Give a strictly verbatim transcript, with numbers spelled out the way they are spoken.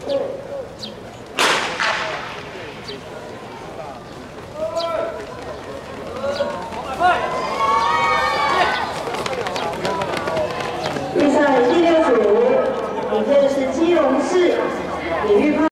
比赛第六组，领先的是基隆市体育。